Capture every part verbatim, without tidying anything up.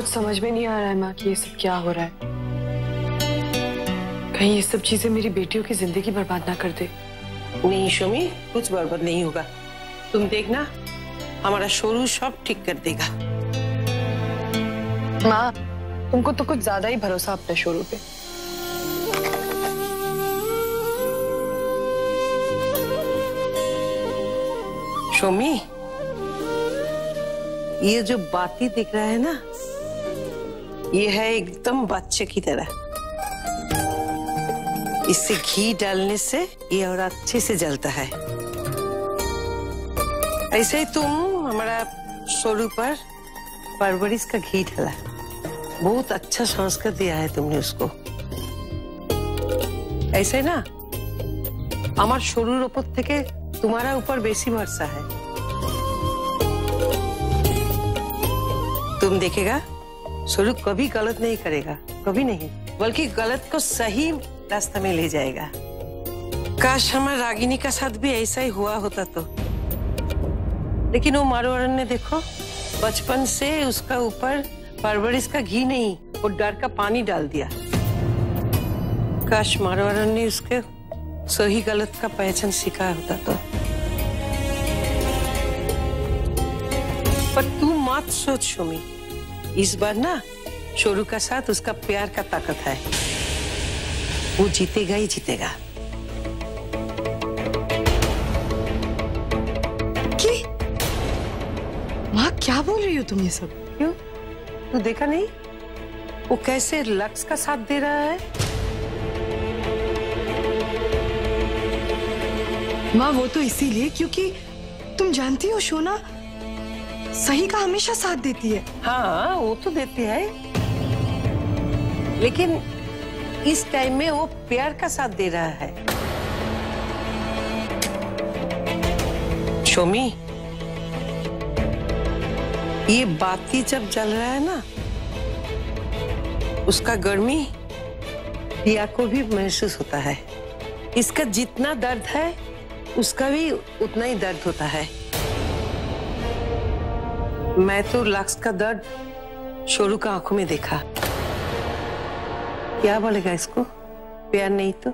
कुछ समझ में नहीं आ रहा है माँ कि ये सब क्या हो रहा है। कहीं ये सब चीजें मेरी बेटियों की जिंदगी बर्बाद ना कर दे। नहीं शोमी, कुछ बर्बाद नहीं होगा। तुम देखना, हमारा शोरू सब ठीक कर देगा। माँ, तुमको तो कुछ ज्यादा ही भरोसा अपने शोरू पे। शोमी, ये जो बाती दिख रहा है ना, ये है एकदम बच्चे की तरह। इससे घी डालने से ये और अच्छे से जलता है। ऐसे ही तुम हमारा शोरू पर परवरिश का घी डाला, बहुत अच्छा संस्कार दिया है तुमने उसको। ऐसे ना हमार शोरूर ऊपर থেকে तुम्हारा ऊपर बेसी भरोसा है। तुम देखेगा शोरू कभी गलत नहीं करेगा, कभी नहीं, बल्कि गलत को सही रास्ता में ले जाएगा। काश हमारे रागिनी का साथ भी ऐसा ही हुआ होता तो। लेकिन वो मारवाड़न ने देखो, बचपन से उसका ऊपर परवरिश का घी नहीं, वो डर का पानी डाल दिया। काश मारवाड़न ने उसके सही गलत का पहचान सिखाया होता तो। पर तू मत सोच शोमी, इस बार ना शोरू का साथ उसका प्यार का ताकत है, वो जीतेगा ही जीतेगा। की? माँ क्या बोल रही हो तुम ये सब? क्यों, तू देखा नहीं वो कैसे लक्ष्य का साथ दे रहा है? माँ वो तो इसीलिए क्योंकि तुम जानती हो शोना सही का हमेशा साथ देती है। हाँ वो तो देती है, लेकिन इस टाइम में वो प्यार का साथ दे रहा है। शोमी, ये बाती जब जल रहा है ना, उसका गर्मी पिया को भी महसूस होता है। इसका जितना दर्द है उसका भी उतना ही दर्द होता है। मैं तो लक्ष्य का दर्द शोरू का आंखों में देखा। क्या बोलेगा इसको, प्यार नहीं तो?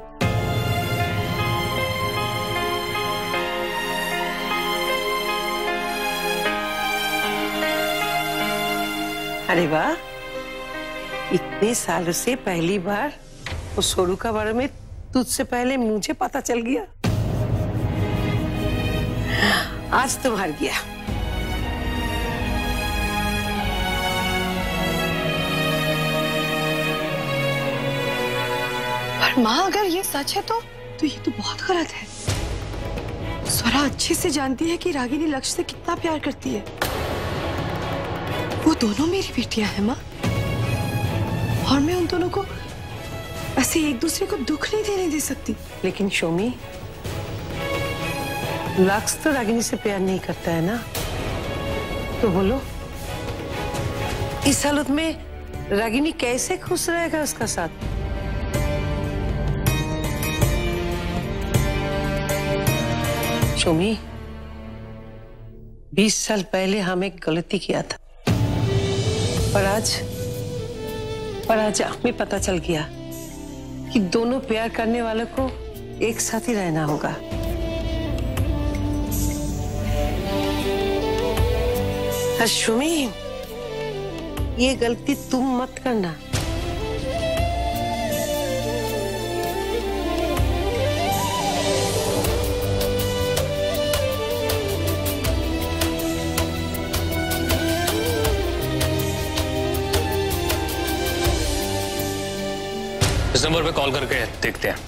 अरे वाह, इतने सालों से पहली बार वो शोरू का बारे में तुझसे पहले मुझे पता चल गया। आज तो हार गया। पर माँ अगर ये सच है तो तो ये तो बहुत गलत है। स्वरा अच्छे से जानती है कि रागिनी लक्ष्य से कितना प्यार करती है। वो दोनों मेरी बेटियां हैं माँ, और मैं उन दोनों को ऐसे एक दूसरे को दुख नहीं देने दे सकती। लेकिन शोमी, लक्ष्य तो रागिनी से प्यार नहीं करता है ना, तो बोलो इस हालत में रागिनी कैसे खुश रहेगा उसका साथ? शोमी, बीस साल पहले हम एक गलती किया था, पर आज पर आज हमें पता चल गया कि दोनों प्यार करने वालों को एक साथ ही रहना होगा। शोमी, ये गलती तुम मत करना। इस नंबर पे कॉल करके देखते हैं।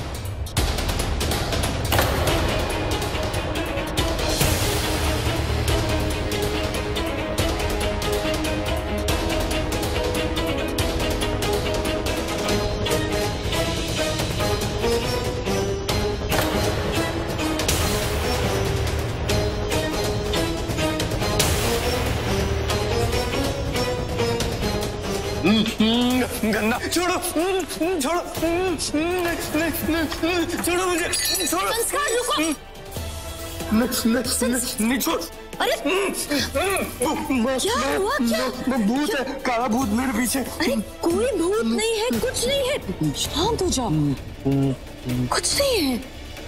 गंदा छोड़ो, छोड़ो, छोड़ो मुझे, छोड़ो। संस्कार रुको। नहीं छोड़। अरे क्या हुआ? क्या भूत है, काला भूत मेरे पीछे। अरे कोई भूत नहीं है, कुछ नहीं है, शांत हो जाओ, कुछ नहीं है।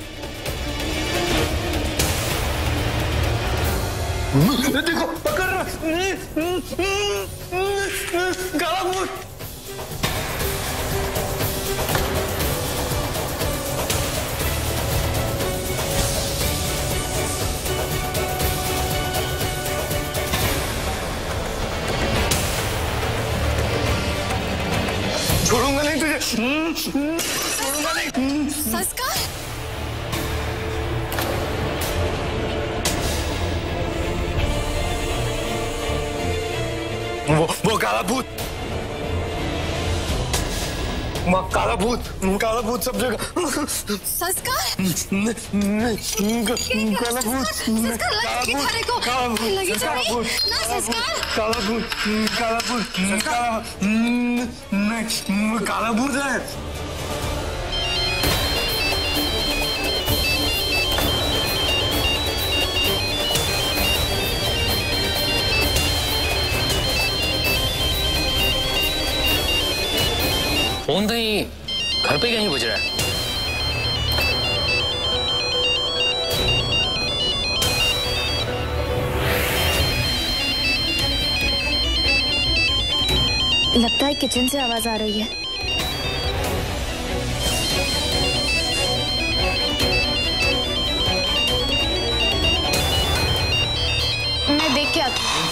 देखो पकड़ रहा, काला भूत। छोड़ूंगा नहीं तुझे, छोड़ूंगा नहीं। संस्कार, वो वो काला भूत, वो काला भूत, काला भूत सब जगह। संस्कार, काला भूत, संस्कार लगी थारे को, काला भूत, लगी काला जाए भूत, ना संस्कार। काला भूत, काला भूत, काला नहीं, काला भूत है। फोन कहीं घर पे कहीं बज रहा है। लगता है किचन से आवाज आ रही है। मैं देख के आती हूँ।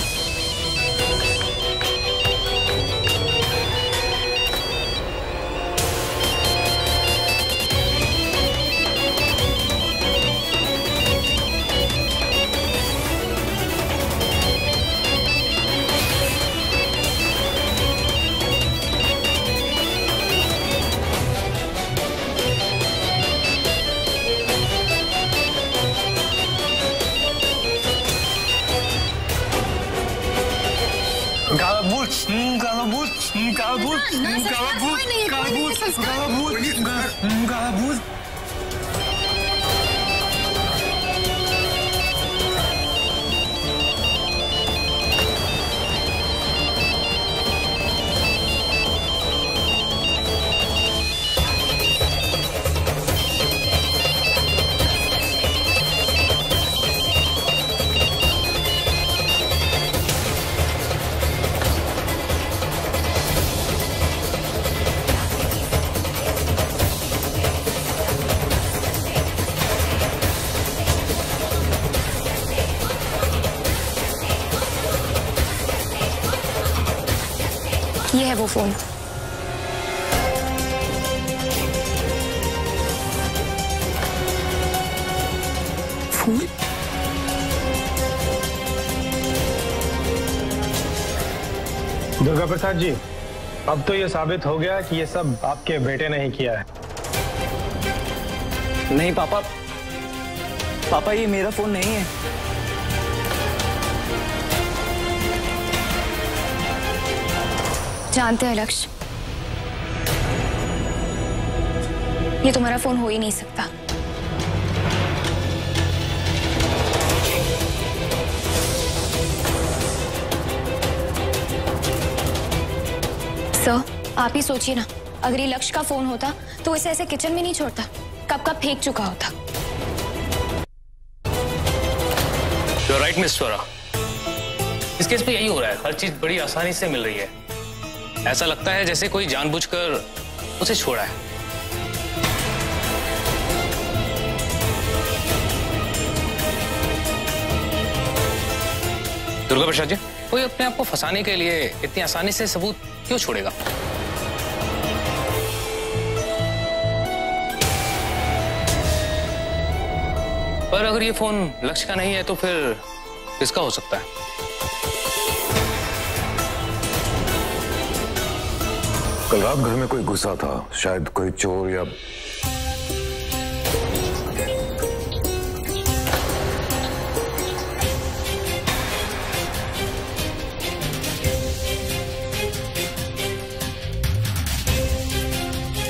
काला भूत, काला भूत, काला भूत, काला भूत, काला भूत, काला भूत, काला भूत। ये है वो फोन। फूल? दुर्गा प्रसाद जी, अब तो ये साबित हो गया कि ये सब आपके बेटे ने ही किया है। नहीं पापा, पापा ये मेरा फोन नहीं है। जानते हैं लक्ष्य, ये तुम्हारा फोन हो ही नहीं सकता। सर, आप ही सोचिए ना, अगर ये लक्ष्य का फोन होता तो इसे ऐसे किचन में नहीं छोड़ता, कब कब फेंक चुका होता। You're right, मिस स्वरा। इस केस पे यही हो रहा है, हर चीज बड़ी आसानी से मिल रही है। ऐसा लगता है जैसे कोई जानबूझकर उसे छोड़ा है। दुर्गा प्रसाद जी, कोई अपने आप को फंसाने के लिए इतनी आसानी से सबूत क्यों छोड़ेगा? पर अगर ये फोन लक्ष्य का नहीं है तो फिर किसका हो सकता है? कल रात घर में कोई घुसा था, शायद कोई चोर या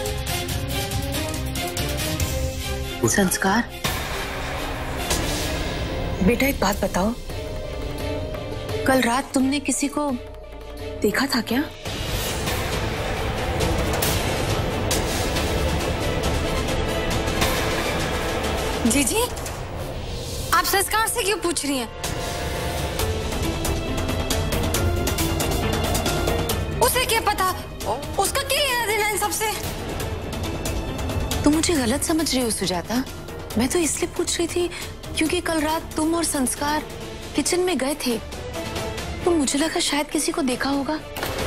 संस्कार, बेटा एक बात बताओ, कल रात तुमने किसी को देखा था क्या? जीजी, आप संस्कार से क्यों पूछ रही हैं? उसे क्या पता? उसका क्या लेना देना इन सबसे? तुम मुझे गलत समझ रही हो सुजाता। मैं तो इसलिए पूछ रही थी क्योंकि कल रात तुम और संस्कार किचन में गए थे, तो मुझे लगा शायद किसी को देखा होगा।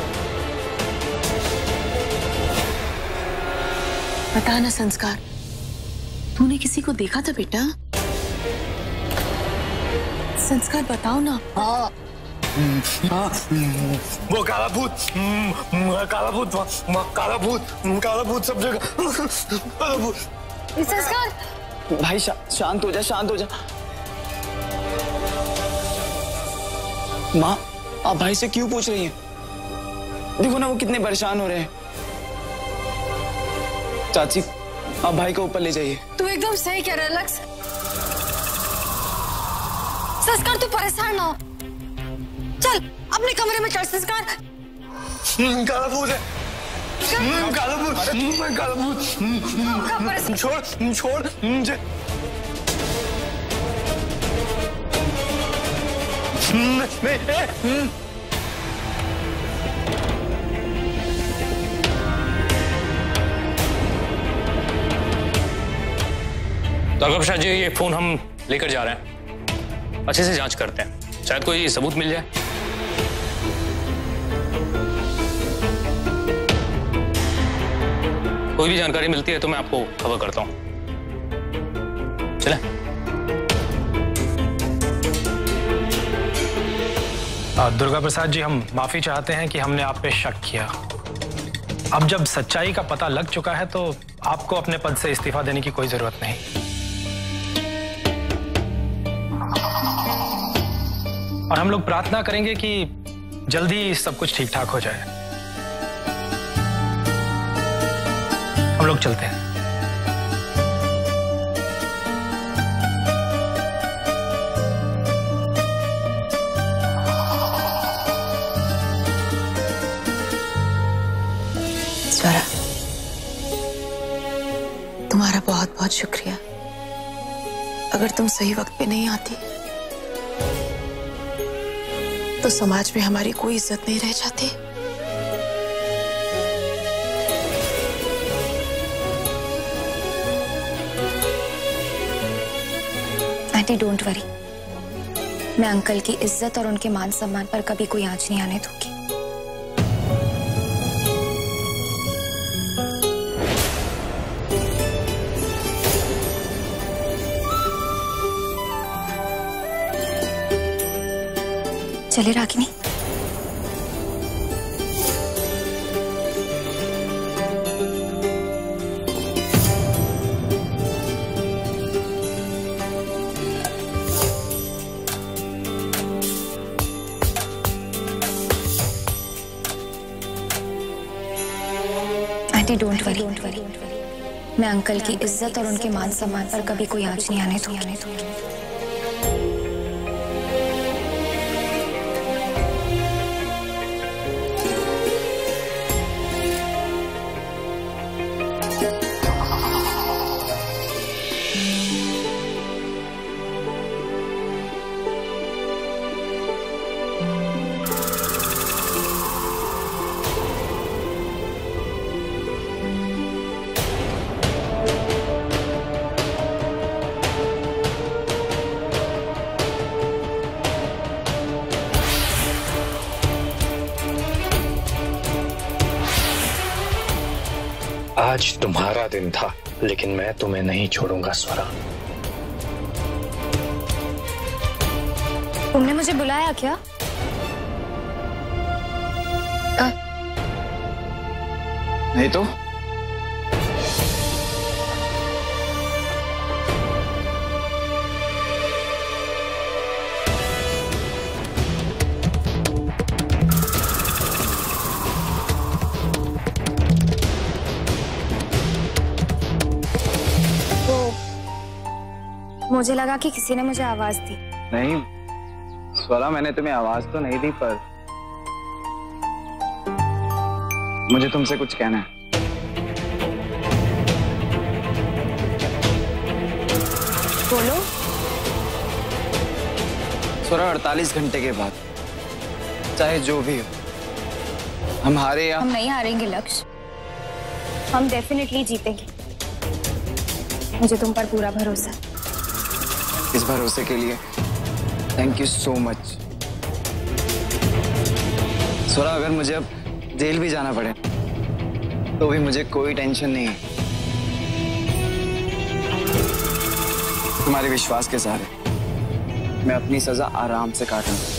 बता ना संस्कार, तूने किसी को देखा था बेटा? संस्कार बताओ ना। हाँ, हाँ, वो काला भूत, काला भूत, काला भूत, काला भूत सब जगह, काला भूत। संस्कार, भाई शा, शांत हो जा, शांत हो जा। माँ, आप भाई से क्यों पूछ रही हैं? देखो ना वो कितने परेशान हो रहे हैं। चाची, आप भाई को ऊपर ले जाइए। तू एकदम सही कह रहा है लक्ष्य। संस्कार तू परेशान ना हो, चल अपने कमरे में चल। संस्कार, काला भूत है, काला भूत, काला भूत, छोड़ छोड़ मुझे। नहीं, डॉक्टर प्रसाद जी, ये फोन हम लेकर जा रहे हैं, अच्छे से जांच करते हैं, शायद कोई सबूत मिल जाए। कोई भी जानकारी मिलती है तो मैं आपको खबर करता हूं। चले। दुर्गा प्रसाद जी, हम माफी चाहते हैं कि हमने आप पे शक किया। अब जब सच्चाई का पता लग चुका है तो आपको अपने पद से इस्तीफा देने की कोई जरूरत नहीं। और हम लोग प्रार्थना करेंगे कि जल्दी सब कुछ ठीक ठाक हो जाए। हम लोग चलते हैं। स्वरा, तुम्हारा बहुत बहुत शुक्रिया। अगर तुम सही वक्त पे नहीं आती तो समाज में हमारी कोई इज्जत नहीं रह जाती। आंटी डोंट वरी, मैं अंकल की इज्जत और उनके मान सम्मान पर कभी कोई आंच नहीं आने दूंगी। चले रागिनी। आंटी डोंट वरी, मैं अंकल की इज्जत और उनके मान सम्मान पर कभी कोई आंच नहीं आने दूंगी। आज तुम्हारा दिन था, लेकिन मैं तुम्हें नहीं छोड़ूंगा स्वरा। तुमने मुझे बुलाया क्या? आ? नहीं तो मुझे लगा कि किसी ने मुझे आवाज दी। नहीं स्वरा, मैंने तुम्हें आवाज तो नहीं दी, पर मुझे तुमसे कुछ कहना है। बोलो। स्वरा, अड़तालीस घंटे के बाद चाहे जो भी हो, हम हारे या हम नहीं हारेंगे लक्ष्य, हम डेफिनेटली जीतेंगे। मुझे तुम पर पूरा भरोसा है। इस भरोसे के लिए thank you so much. Swara, अगर मुझे अब जेल भी जाना पड़े तो भी मुझे कोई टेंशन नहीं है। तुम्हारे विश्वास के सहारे मैं अपनी सजा आराम से काटूंगा।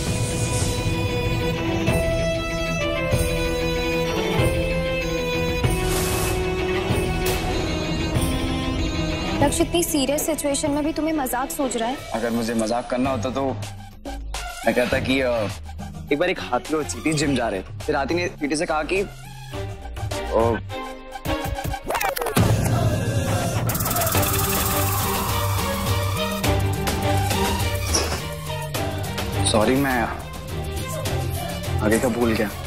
लक्ष्य, इतनी सीरियस सिचुएशन में भी तुम्हें मजाक सोच रहा है? अगर मुझे मजाक करना होता तो मैं कहता कि एक बार एक हाथी और चींटी जिम जा रहे थे, फिर हाथी ने चींटी से कहा कि ओ, सॉरी मैं आगे का भूल गया।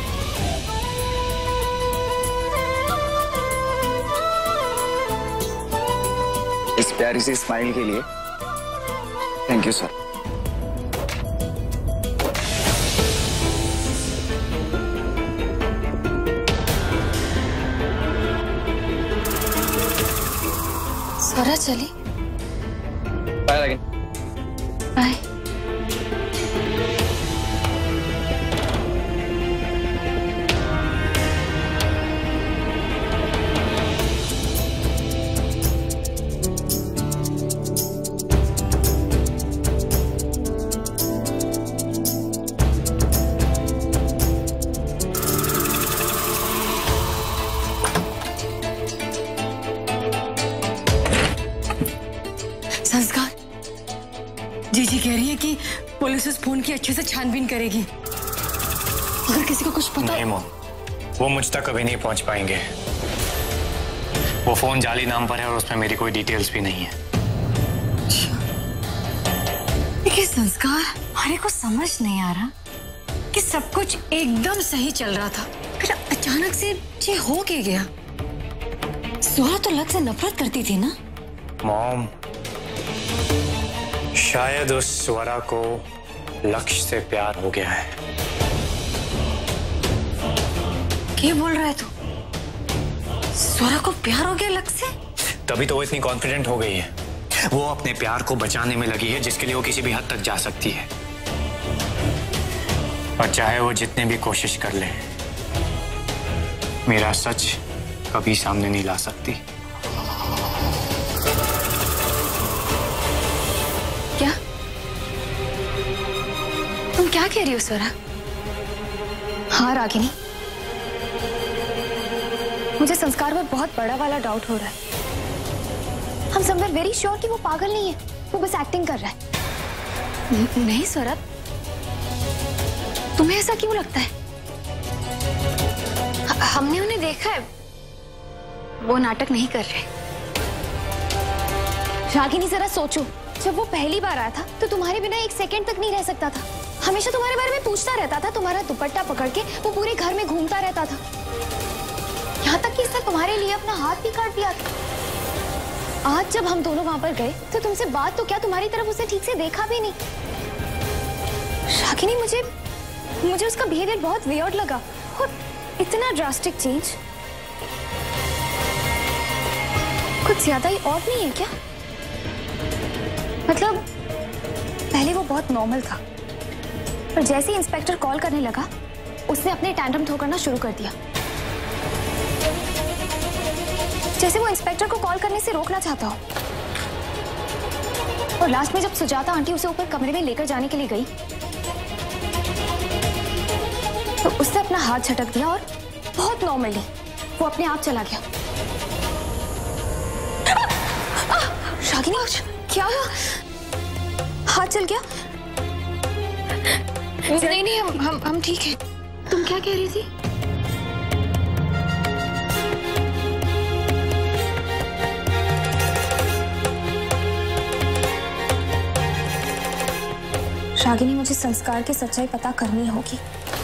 इस प्यारी सी स्माइल के लिए थैंक यू सर। स्वरा चली। बाय रागिनी। बाय। संस्कार, जीजी कह रही है कि पुलिस उस फोन की अच्छे से छानबीन करेगी। अगर किसी को कुछ पता नहीं मोम, वो मुझ तक कभी नहीं पहुंच पाएंगे। वो फोन जाली नाम पर है और उसमें मेरी कोई डिटेल्स भी नहीं है। देखिए संस्कार, हमारे को समझ नहीं आ रहा कि सब कुछ एकदम सही चल रहा था, फिर अचानक से ये हो के गया। स्वरा तो लक्ष्य से नफरत करती थी ना? मॉम, शायद उस स्वरा को लक्ष्य से प्यार हो गया है। क्या बोल रहा है तू? स्वरा को प्यार हो गया लक्ष्य से? तभी तो वो इतनी कॉन्फिडेंट हो गई है। वो अपने प्यार को बचाने में लगी है, जिसके लिए वो किसी भी हद तक जा सकती है। और चाहे वो जितने भी कोशिश कर ले, मेरा सच कभी सामने नहीं ला सकती। क्या तुम क्या कह रही हो स्वरा? हाँ रागिनी, मुझे संस्कार पर बहुत बड़ा वाला डाउट हो रहा है। हम सब आर वेरी श्योर कि वो पागल नहीं है, वो बस एक्टिंग कर रहा है। नहीं स्वरा, तुम्हें ऐसा क्यों लगता है? हमने उन्हें देखा है, वो नाटक नहीं कर रहे। रागिनी जरा सोचो, जब वो पहली बार आया था तो तुम्हारे बिना एक सेकंड तक नहीं रह सकता था। हमेशा तुम्हारे बारे में पूछता रहता था, तुम्हारा दुपट्टा पकड़ के वो पूरे घर में घूमता रहता था। यहाँ तक कि इसने तुम्हारे लिए अपना हाथ भी काट दिया था। आज जब हम दोनों वहां पर गए तो तुमसे बात तो क्या, तुम्हारी तरफ उसे ठीक से देखा भी नहीं। रागिनी, मुझे मुझे उसका बिहेवियर बहुत वियर्ड लगा और इतना ड्रास्टिक चेंज कुछ ज्यादा ही ऑड नहीं है क्या? मतलब पहले वो बहुत नॉर्मल था, पर जैसे ही इंस्पेक्टर कॉल करने लगा उसने अपने टैंट्रम थ्रो करना शुरू कर दिया। जैसे वो इंस्पेक्टर को कॉल करने से रोकना चाहता हो। और लास्ट में जब सुजाता आंटी उसे ऊपर कमरे में लेकर जाने के लिए गई तो उसने अपना हाथ झटक दिया और बहुत नॉर्मली वो अपने आप चला गया। रागिनी, क्या हुआ? हाथ चल गया? नहीं नहीं, हम हम हम ठीक है। तुम क्या कह रही थी? रागिनी, मुझे संस्कार की सच्चाई पता करनी होगी।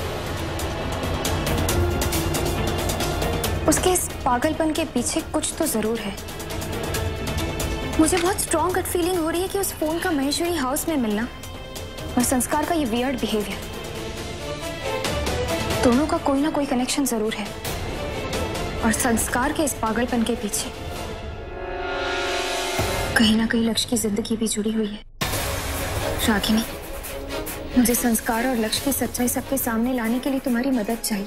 उसके इस पागलपन के पीछे कुछ तो जरूर है। मुझे बहुत स्ट्रॉन्ग गट फीलिंग हो रही है कि उस फोन का महेश्वरी हाउस में मिलना और संस्कार का ये वियर्ड बिहेवियर, दोनों का कोई ना कोई कनेक्शन जरूर है। और संस्कार के इस पागलपन के पीछे कहीं ना कहीं लक्ष्य की जिंदगी भी जुड़ी हुई है। रागिनी, मुझे संस्कार और लक्ष्य की सच्चाई सबके सामने लाने के लिए तुम्हारी मदद चाहिए।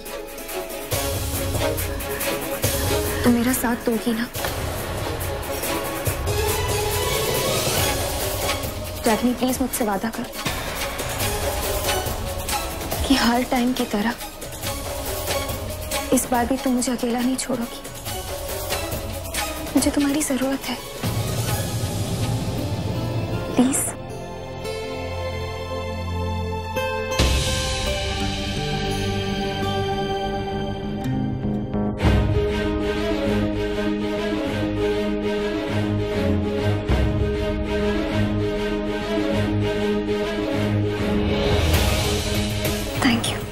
तुम मेरा साथ दोगी ना? रागिनी, प्लीज मुझसे वादा करो कि हर टाइम की तरह इस बार भी तुम मुझे अकेला नहीं छोड़ोगी। मुझे तुम्हारी जरूरत है, please. Thank you.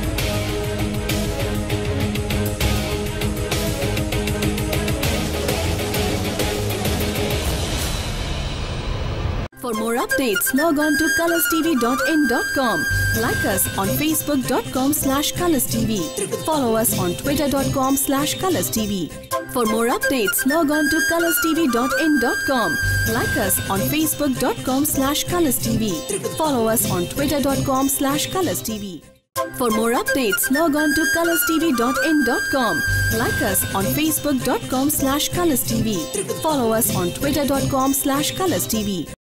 For more updates, log on to colors t v dot in dot com. Like us on facebook dot com slash colors t v. Follow us on twitter dot com slash colors t v. For more updates, log on to colors t v dot in dot com. Like us on facebook dot com slash colors t v. Follow us on twitter dot com slash colors t v. For more updates, log on to colors t v dot in dot com. Like us on facebook dot com slash colors t v. Follow us on twitter dot com slash colors t v.